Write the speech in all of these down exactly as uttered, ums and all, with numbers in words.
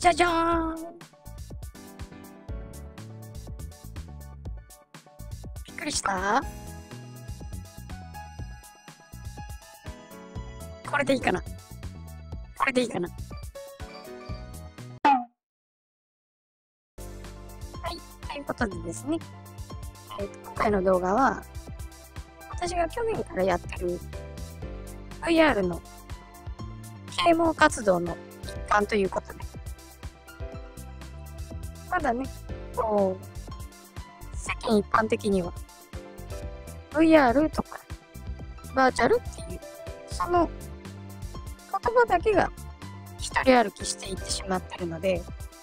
じゃじゃーん。びっくりした？これでいいかな？これでいいかな？はい、ということでですね、えーと、今回の動画は、私が去年からやってる ブイアール の啓蒙活動の一環ということで、まだね、こう、世間一般的には ブイアール とかバーチャルっていう、その言葉だけが一人歩きしていってしまってるので、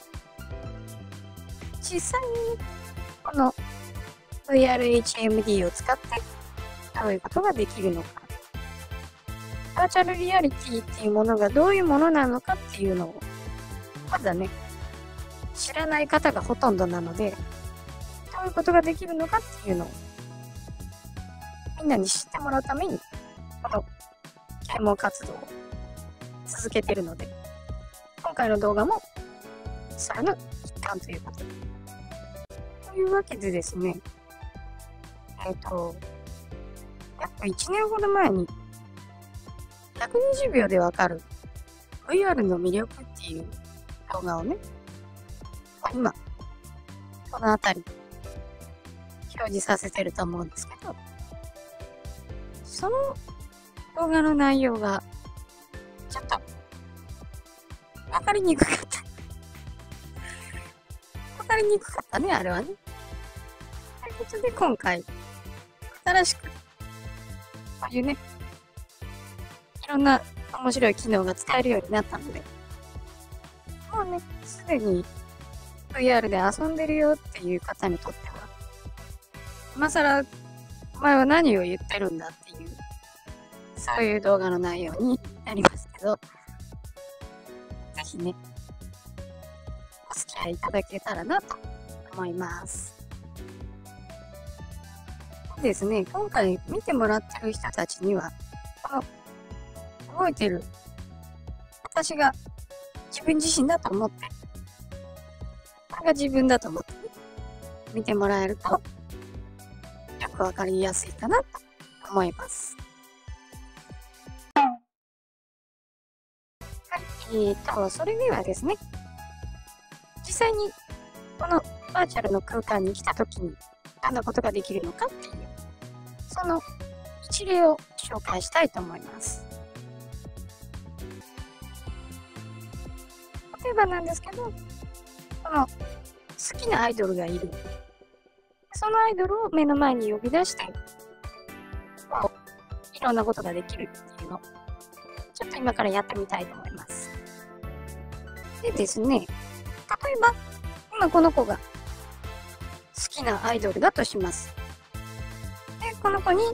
実際にこの ブイアールエイチエムディー を使ってどういうことができるのか、バーチャルリアリティっていうものがどういうものなのかっていうのをまだね、知らない方がほとんどなので、どういうことができるのかっていうのをみんなに知ってもらうためにこの啓蒙活動を続けてるので、今回の動画もそれの一環ということで。というわけでですね、えっと、約いちねんほど前にひゃくにじゅうびょうでわかる ブイアール の魅力っていう動画をね、今、この辺り表示させてると思うんですけど、その動画の内容がちょっとわかりにくかった。わかりにくかったね、あれはね。ということで今回、新しく、こういうね、いろんな面白い機能が使えるようになったので、もうね、すでに ブイアール で遊んでるよっていう方にとっては、今更、お前は何を言ってるんだっていう、そういう動画の内容になりますけど、ぜひね、お付き合いいただけたらなと思います。ですね、今回見てもらってる人たちには、この覚えてる私が自分自身だと思って、これが自分だと思って、ね、見てもらえるとよくわかりやすいかなと思います。はい、えーと、それではですね、実際にこのバーチャルの空間に来たときにどんなことができるのかっていう、その一例を紹介したいと思います。例えばなんですけど、この好きなアイドルがいる。そのアイドルを目の前に呼び出して、こういろんなことができるっていうのを、ちょっと今からやってみたいと思います。でですね、例えば、今この子が好きなアイドルだとします。で、この子に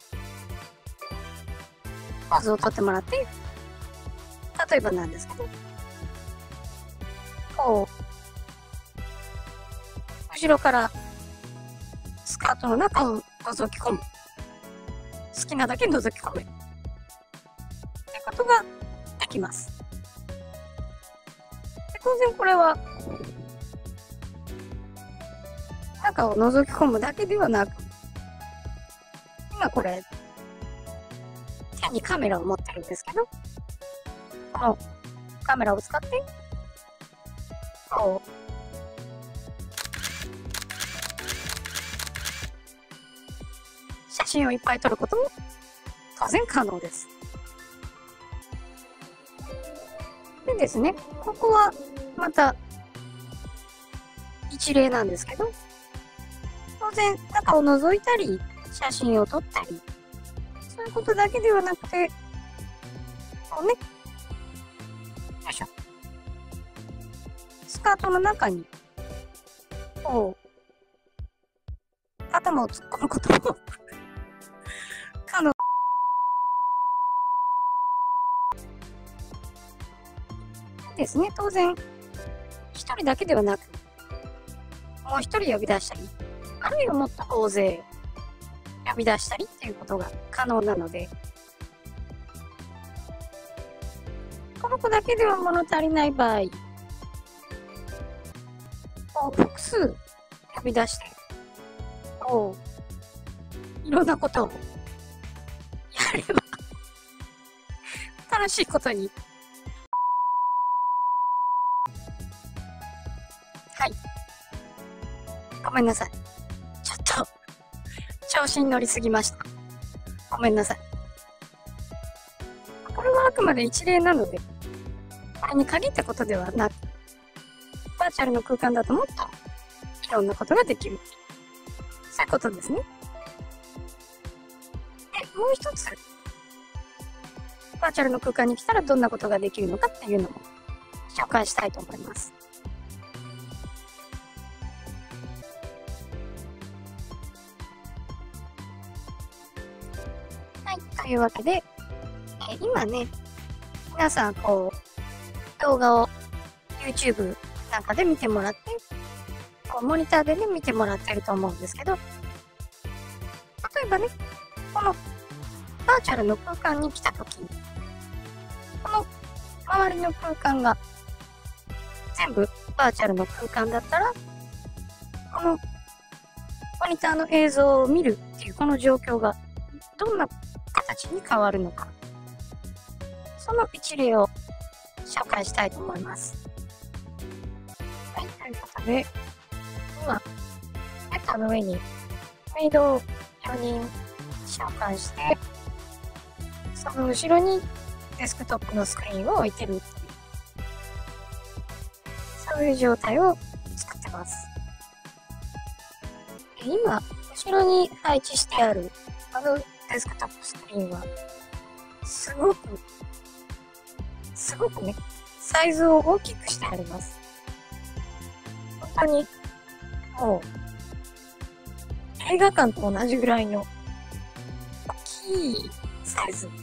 ポーズを取ってもらって、例えばなんですけど、こう、後ろからスカートの中を覗き込む。好きなだけ覗き込む。ってことができます。で、当然これは、中を覗き込むだけではなく、今これ、手にカメラを持ってるんですけど、このカメラを使って、こう、写真をいっぱい撮ることも当然可能です。でですね、ここはまた一例なんですけど、当然中を覗いたり、写真を撮ったり、そういうことだけではなくて、こうね、よいしょ。スカートの中に、こう、頭を突っ込むことも可能ですね。当然、一人だけではなく、もう一人呼び出したり、あるいはもっと大勢呼び出したりっていうことが可能なので、この子だけでは物足りない場合、 こう複数呼び出して、こう、いろんなことをやれば、楽しいことに。はい。ごめんなさい。ちょっと、調子に乗りすぎました。ごめんなさい。これはあくまで一例なので、これに限ったことではなく、バーチャルの空間だともっといろんなことができる。そういうことですね。で、もう一つ、バーチャルの空間に来たらどんなことができるのかっていうのも紹介したいと思います。はい、というわけで、えー、今ね、皆さんこう、動画を YouTube なんかで見てもらって、こうモニターでね、見てもらってると思うんですけど、例えばね、このバーチャルの空間に来たときに、この周りの空間が全部バーチャルの空間だったら、このモニターの映像を見るっていうこの状況がどんな形に変わるのか、その一例を紹介したいと思います。はい、ということで、今、ベッドの上にメイドをよにん召喚して、その後ろにデスクトップのスクリーンを置いてるっていう、そういう状態を作ってます。今、後ろに配置してあるあのデスクトップスクリーンは、すごく、すごくね、サイズを大きくしてあります。本当に、もう、映画館と同じぐらいの大きいサイズ。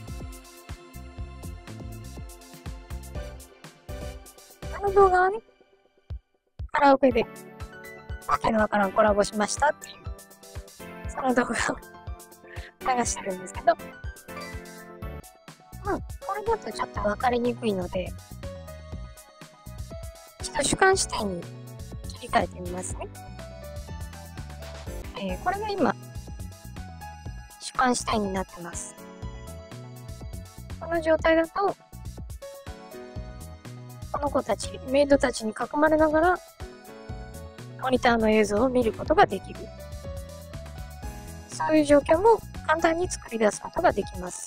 あの動画はね、カラオケで、わけのわからんコラボしましたっていう、その動画を流してるんですけど、まあ、これだとちょっとわかりにくいので、一度主観視点に切り替えてみますね。えー、これが今、主観視点になってます。この状態だと、この子たち、メイドたちに囲まれながら、モニターの映像を見ることができる。そういう状況も簡単に作り出すことができます。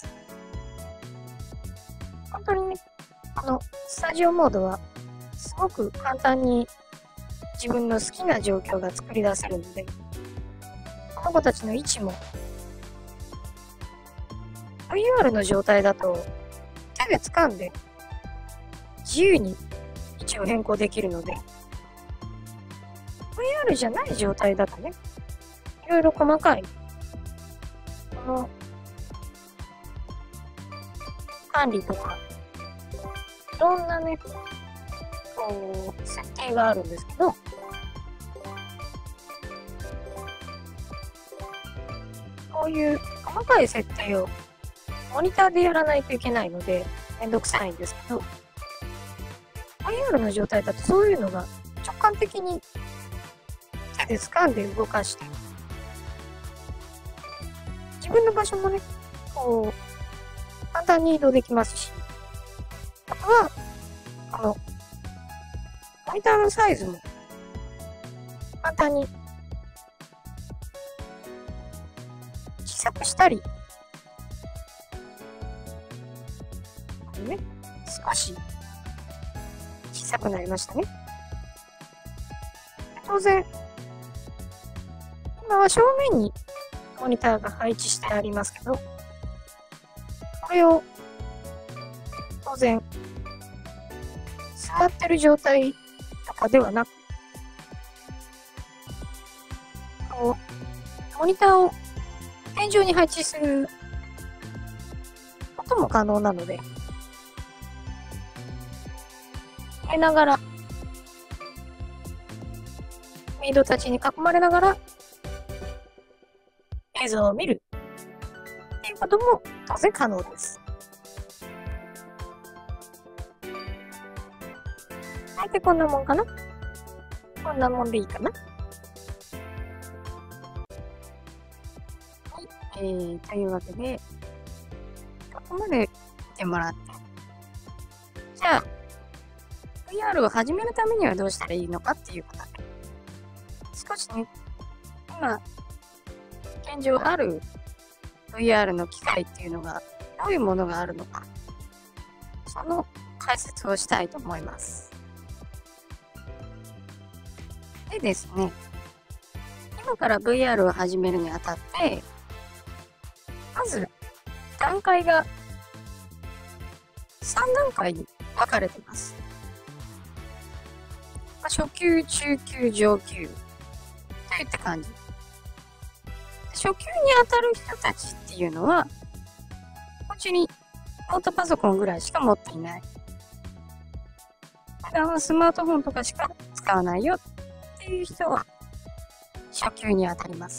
本当にね、このスタジオモードは、すごく簡単に自分の好きな状況が作り出せるので、この子たちの位置も、ブイアール の状態だと手で掴んで自由に位置を変更できるので、ブイアール じゃない状態だとね、いろいろ細かい、この、管理とか、いろんなね、こう、設定があるんですけど、こういう細かい設定をモニターでやらないといけないので、めんどくさいんですけど、ブイアール の状態だとそういうのが直感的に手で掴んで動かして、自分の場所もね、こう、簡単に移動できますし、あとは、この、モニターのサイズも簡単に小さくしたり、ね、少し小さくなりましたね。当然、今は正面にモニターが配置してありますけど、これを当然座ってる状態とかではなく、こうモニターを天井に配置することも可能なので、寝ながら、メイドたちに囲まれながら映像を見るっていうことも当然可能です。大体こんなもんかな。ここんなもんでいいかな。はい、えー、というわけで、ここまで見てもらって。じゃあ、ブイアール を始めるためにはどうしたらいいのかっていうことで。少しね、今、現状ある ブイアール の機械っていうのが、どういうものがあるのか、その解説をしたいと思います。でですね、今から ブイアール を始めるにあたって、まず、段階がさんだんかいに分かれてます。まあ、初級、中級、上級といった感じ。初級に当たる人たちっていうのは、こっちにノートパソコンぐらいしか持っていない。普段はスマートフォンとかしか使わないよっていう人は、初級に当たります。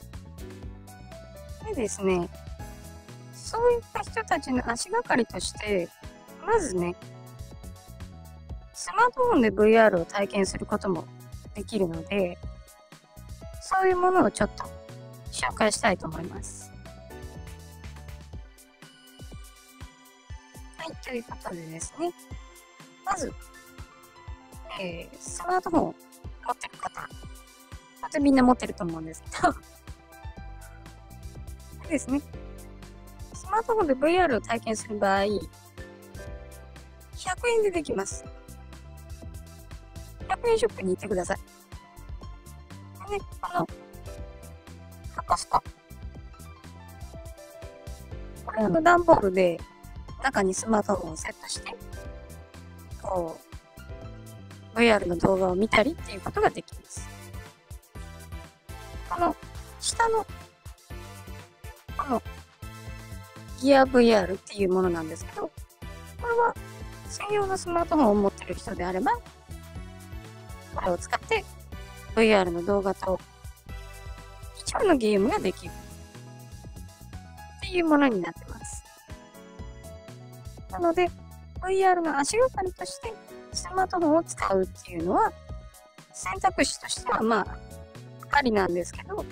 でですね、そういった人たちの足がかりとして、まずね、スマートフォンで ブイアール を体験することもできるので、そういうものをちょっと紹介したいと思います。はい、ということでですね、まず、えー、スマートフォンを持ってる方、まずみんな持ってると思うんですけど、ですね、スマートフォンで ブイアール を体験する場合、ひゃくえんでできます。ひゃくえんショップに行ってください。でね、この、箱スコ。これの段ボールで、中にスマートフォンをセットして、こう、ブイアール の動画を見たりっていうことができます。この、下の、この、ギア ブイアール っていうものなんですけど、これは専用のスマートフォンを持っている人であれば、これを使って ブイアール の動画と一部のゲームができるっていうものになってます。なので、ブイアール の足がかりとしてスマートフォンを使うっていうのは選択肢としてはまあ、ありなんですけど、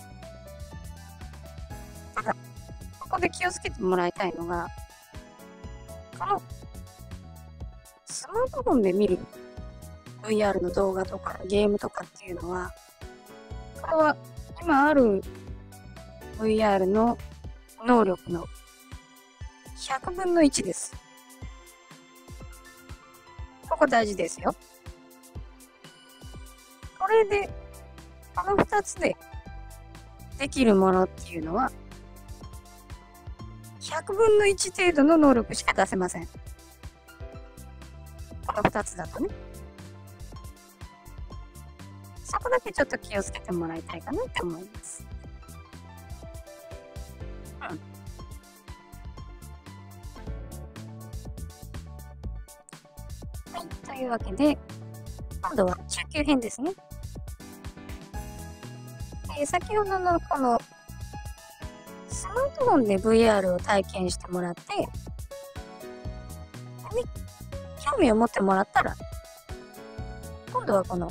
ただ、ここで気をつけてもらいたいのが、このスマートフォンで見る ブイアール の動画とかゲームとかっていうのは、これは今ある ブイアール の能力のひゃくぶんのいちです。ここ大事ですよ。これで、このふたつでできるものっていうのは、ひゃくぶんのいち程度の能力しか出せません。このふたつだとね。そこだけちょっと気をつけてもらいたいかなって思います。うん。はい、というわけで、今度は中級編ですね。えー、先ほどのこのスマートフォンで ブイアール を体験してもらって、ね、興味を持ってもらったら、今度はこの、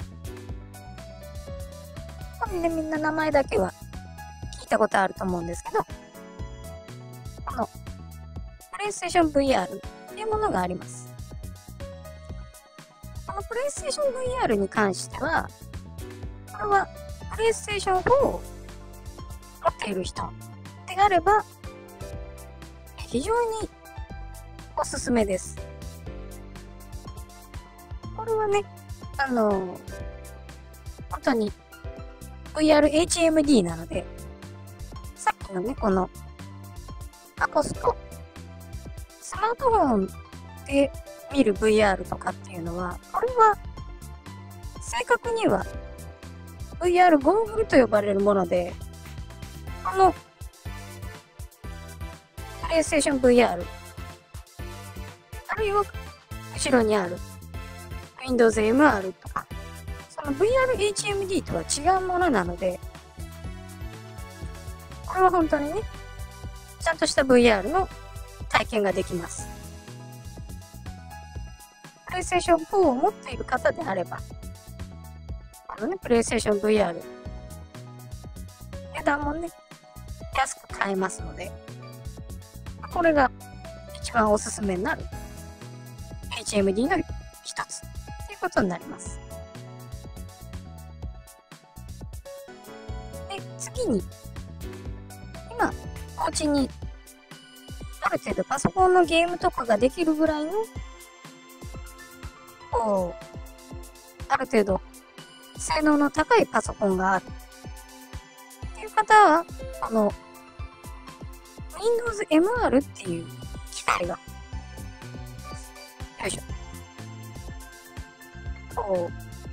これね、みんな名前だけは聞いたことあると思うんですけど、この、プレイステーション ブイアール っていうものがあります。このプレイステーション ブイアール に関しては、これはプレイステーションフォーを持っている人であれば、非常におすすめです。これはね、あのー、本当に ブイアールエイチエムディー なので、さっきのね、このアコスコ、スマートフォンで見る ブイアール とかっていうのは、これは正確には ブイアール ゴーグルと呼ばれるもので、このプレイステーション ブイアール、あるいは後ろにある Windows エムアール とか、その ブイアールエイチエムディー とは違うものなので、これは本当にね、ちゃんとした ブイアール の体験ができます。プレイステーションフォーを持っている方であれば、 このね、プレイステーション ブイアール。値段もね、安く買えますので、これが一番おすすめになる エイチエムディー の一つということになります。で、次に、今、お家にある程度パソコンのゲームとかができるぐらいの、こう、ある程度性能の高いパソコンがあるっていう方は、この Windows エムアール っていう機械が、よいしょ。こう、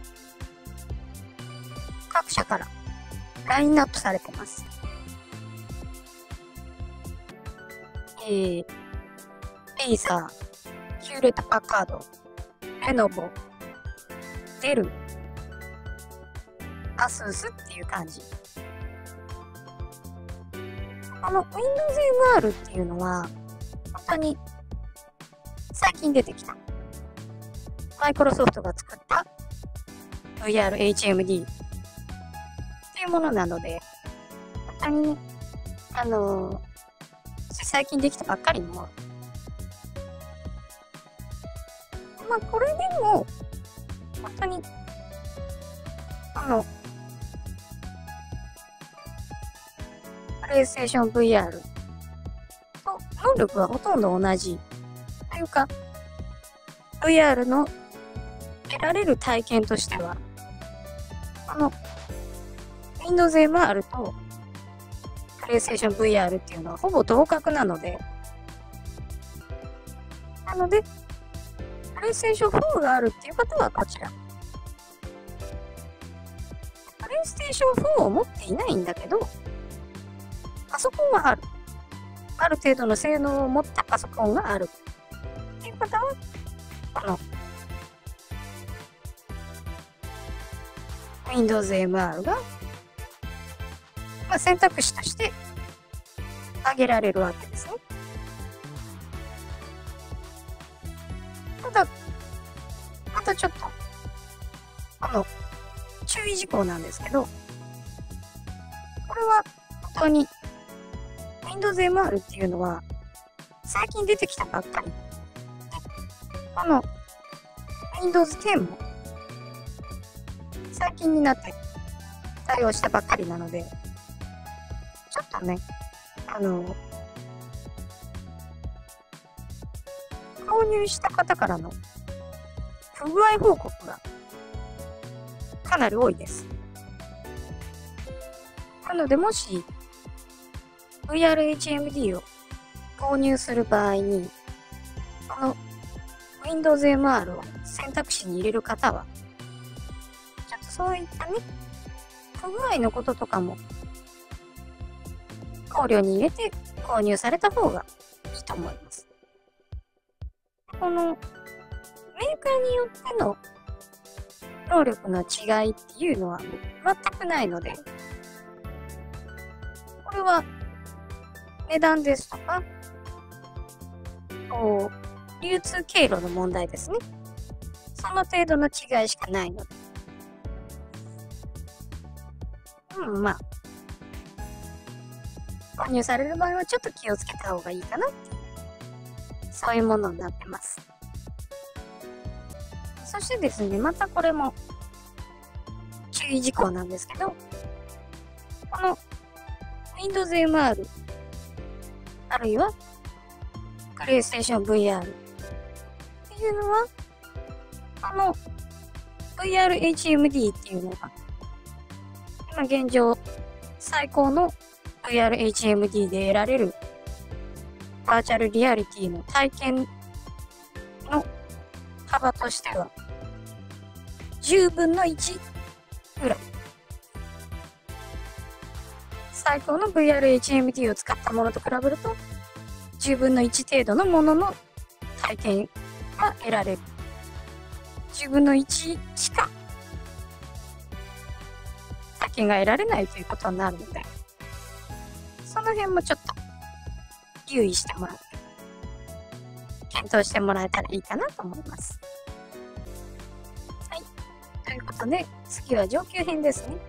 各社からラインナップされてます。えー、エイサー、ヒューレット・パッカード、レノボ、デル、アスースっていう感じ。この Windows エムアール っていうのは、本当に最近出てきた。マイクロソフトが作った ブイアール エイチエムディー っていうものなので、本当にね、あのー、最近できたばっかりのもの。まあ、これでも、本当に、あの、プレイステーション ブイアール と能力はほとんど同じ。というか、ブイアール の得られる体験としては、この Windows エムアール と PlayStation ブイアール っていうのはほぼ同格なので、なので、PlayStation フォーがあるっていう方はこちら。PlayStation フォーを持っていないんだけど、パソコンはある。ある程度の性能を持ったパソコンがあるっていう方は、この Windows エムアール が、まあ、選択肢として挙げられるわけですね。ただ、またちょっと、この注意事項なんですけど、これは本当に Windows エムアール っていうのは最近出てきたばっかり。この Windows テンも最近になって対応したばっかりなので、ちょっとね、あの、購入した方からの不具合報告がかなり多いです。なので、もし ブイアールエイチエムディー を購入する場合に、この Windows エムアール を選択肢に入れる方は、ちょっとそういったね、不具合のこととかも考慮に入れて購入された方がいいと思います。このメーカーによっての能力の違いっていうのは全くないので、これは値段ですとか、こう、流通経路の問題ですね。その程度の違いしかないので。うん、まあ、購入される場合はちょっと気をつけた方がいいかなっていう、そういうものになってます。そしてですね、またこれも注意事項なんですけど、この Windows エムアール あるいは PlayStation ブイアール っていうのは、この ブイアールエイチエムディー っていうのが今現状最高の ブイアールエイチエムディー で得られるバーチャルリアリティの体験の幅としてはじゅうぶんのいちぐらい。最高の ブイアールエイチエムディー を使ったものと比べるとじゅうぶんのいち程度のものの体験が得られる。じゅうぶんのいちしか体験が得られないということになるので、その辺もちょっと留意してもらって検討してもらえたらいいかなと思います。はい。ということことで、次は上級編ですね。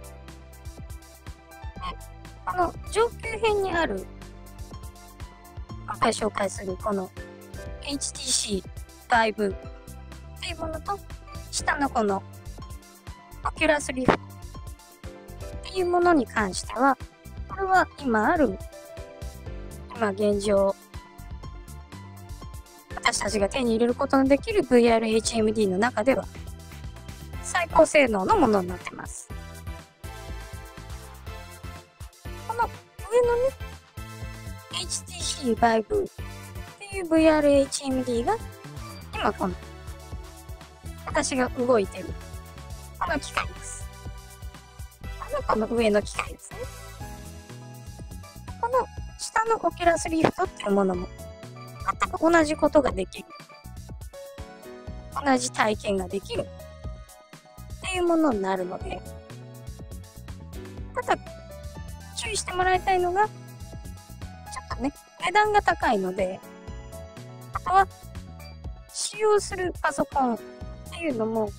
この上級編にある、今回紹介するこの エイチティーシー バイブっていうものと、下のこのオキュラスリフトっていうものに関しては、これは今ある、今現状、私たちが手に入れることのできる ブイアールエイチエムディー の中では最高性能のものになってます。この上のね、エイチティーシー バイブっていう ブイアールエイチエムディー が今この私が動いてるこの機械です。このこの上の機械ですね。この下のオキュラスリフトっていうものも全く同じことができる。同じ体験ができる。っていうものになるので、ただ注意してもらいたいのが、ちょっとね、値段が高いので、あとは使用するパソコンっていうのも、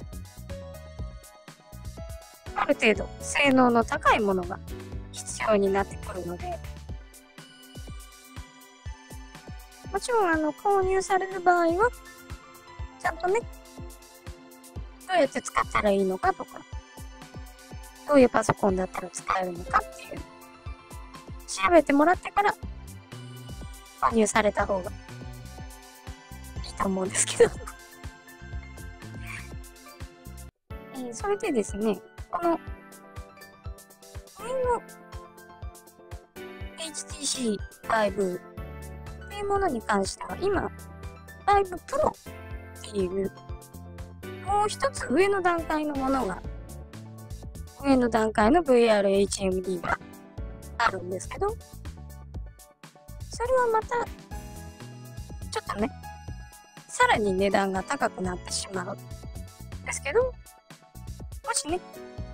ある程度性能の高いものが必要になってくるので、もちろんあの購入される場合は、ちゃんとね、どうやって使ったらいいのかとか、どういうパソコンだったら使えるのかっていう、調べてもらってから購入された方がいいと思うんですけど。えー、それでですね、この上の エイチティーシー バイブっていうものに関しては、今、バイブプロっていう、もう一つ上の段階のものが、上の段階の ブイアールエイチエムディー があるんですけど、それはまた、ちょっとね、さらに値段が高くなってしまうんですけど、もしね、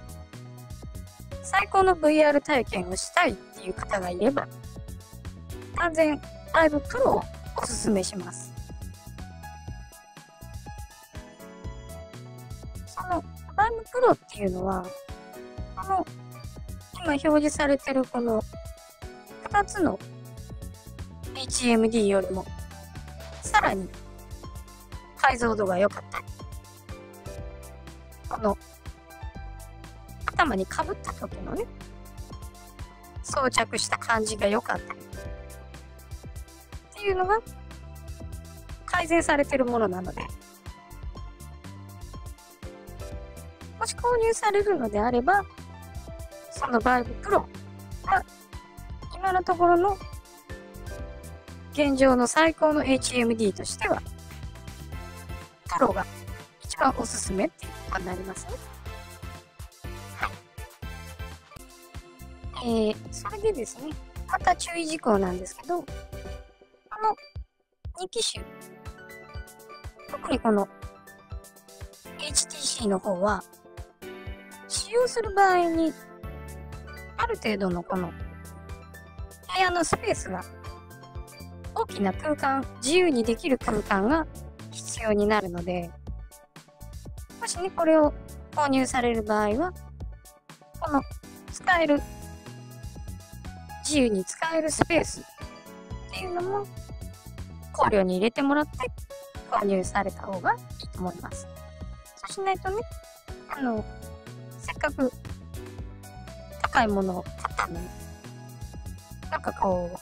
最高の ブイアール 体験をしたいっていう方がいれば、完全バイブプロをおすすめします。そのバイブプロっていうのは、この今表示されてるこのふたつの エイチエムディー よりもさらに解像度が良かったり、この頭にかぶった時のね、装着した感じが良かったりっていうのが改善されてるものなので、もし購入されるのであれば、そのバイブプロが今のところの現状の最高の エイチエムディー としては、プロが一番おすすめっていうことになりますね。はい。えー、それでですね、また注意事項なんですけど、このに機種、特にこの エイチティーシー の方は、使用する場合に、ある程度のこの部屋のスペースが、大きな空間、自由にできる空間が必要になるので、もしね、これを購入される場合は、この使える、自由に使えるスペースっていうのも考慮に入れてもらって購入された方がいいと思います。そうしないとね、あの、せっかく高いものを買ったのに、なんかこう、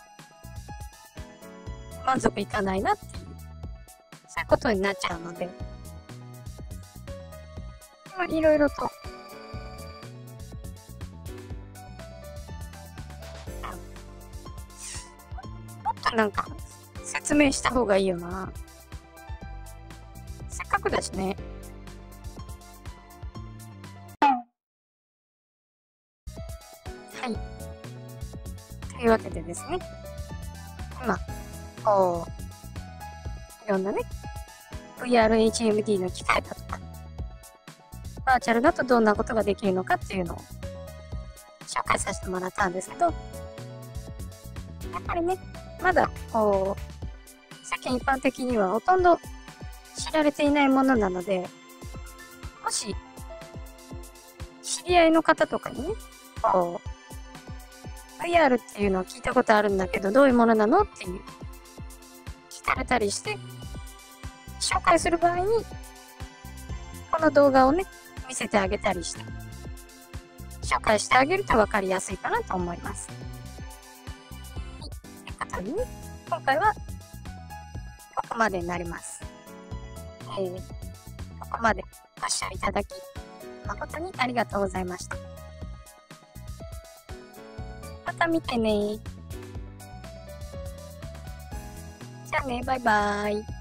満足いかないなっていう、そういうことになっちゃうので、まあ、いろいろと、もっとなんか説明した方がいいよな。せっかくだしね。はい。というわけでですね、今、こう、いろんなね、ブイアールエイチエムディー の機械だとか、バーチャルだとどんなことができるのかっていうのを紹介させてもらったんですけど、やっぱりね、まだ、こう、世間一般的にはほとんど知られていないものなので、もし、 り合いの方とかにね、こう、ブイアール っていうのを聞いたことあるんだけど、どういうものなのっていう、聞かれたりして、紹介する場合に、この動画をね、見せてあげたりして、紹介してあげると分かりやすいかなと思います。はい、ということでね、今回は、ここまでになります。えー、ここまでご視聴いただき、誠にありがとうございました。また見てね。じゃあね、バイバーイ。